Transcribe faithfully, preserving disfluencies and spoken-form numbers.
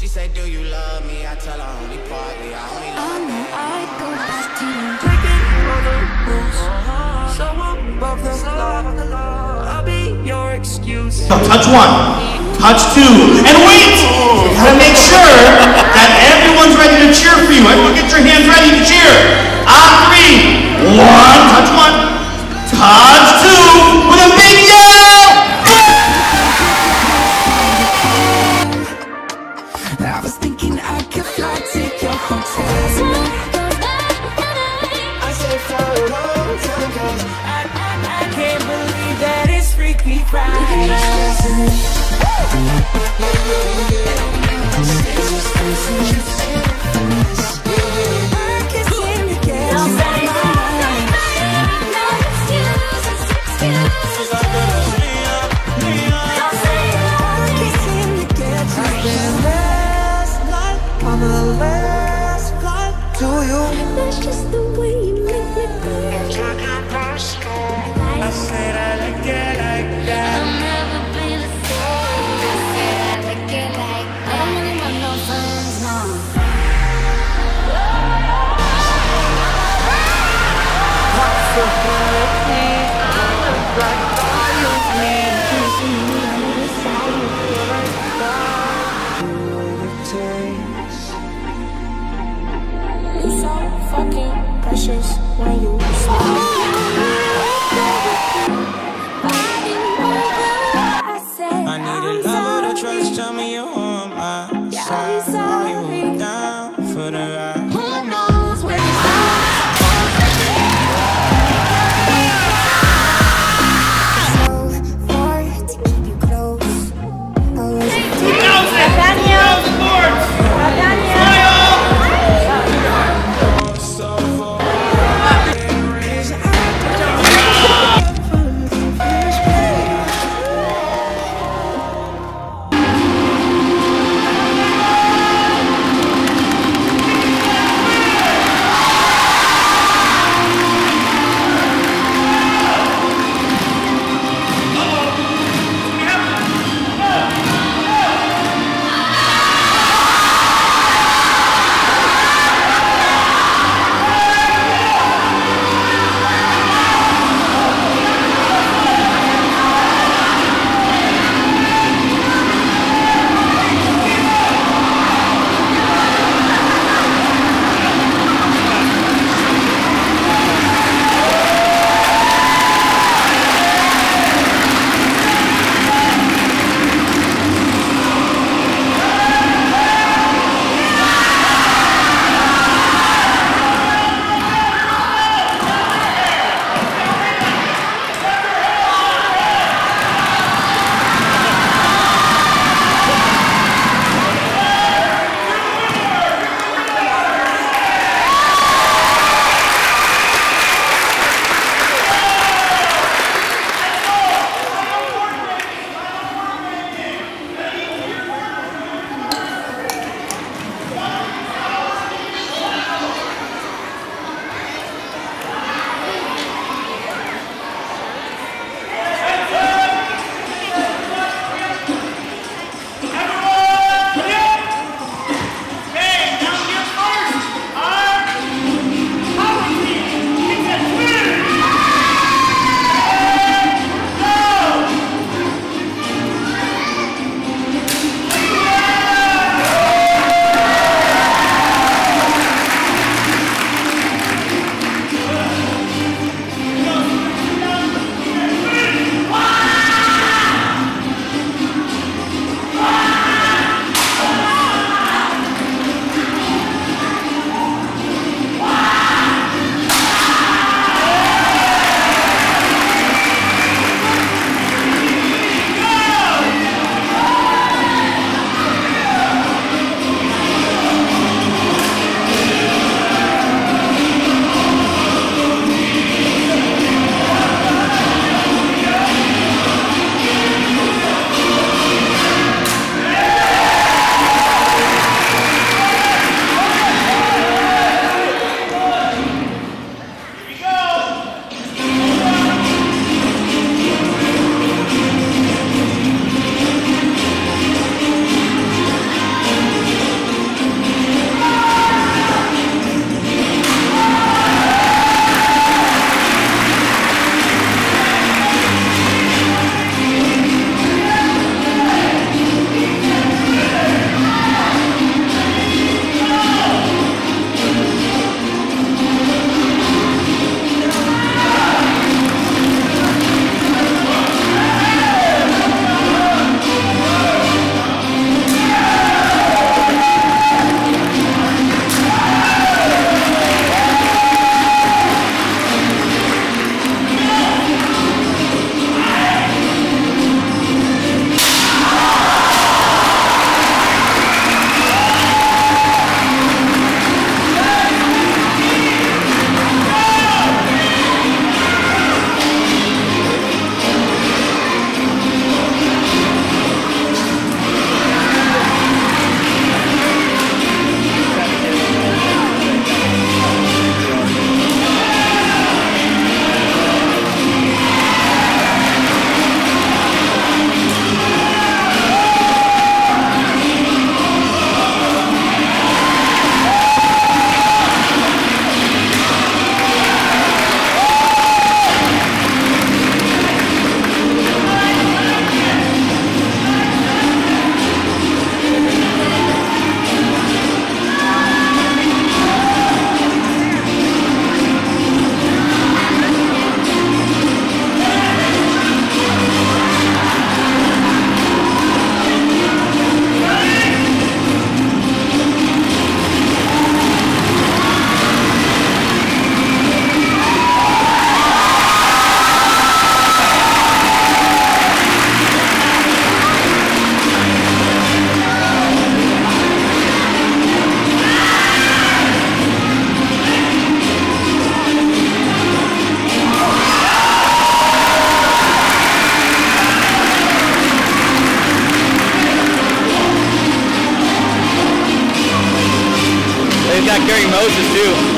say, do you love me? I tell her only partly. I only love me. I go back to you. Breaking all the rules, so above the law. I'll be your excuse. No, touch one, touch two, and wait! You gotta make sure that everyone's ready to cheer for you. Everyone get your hands ready to cheer. On three, one, touch one, touch two, with a big yell! I was thinking I could fly, take your hotel. I say for a long time, cause I, I, I can't believe that it's Freaky Friday. On the last flight to you. That's just the way you make me feel. I said I like it like that. I'll never be the same. I said I like it like that. I don't really want no friends, no. What's the hurricane? Like all you need. Kissing me on the side of the right side. Do what it takes. You're so fucking precious when you smile. I need a lover to trust. Tell me you're on my side. Are you down for the ride? Who knows where this so far to keep you close. Daniel! So far. got Gary Moses too.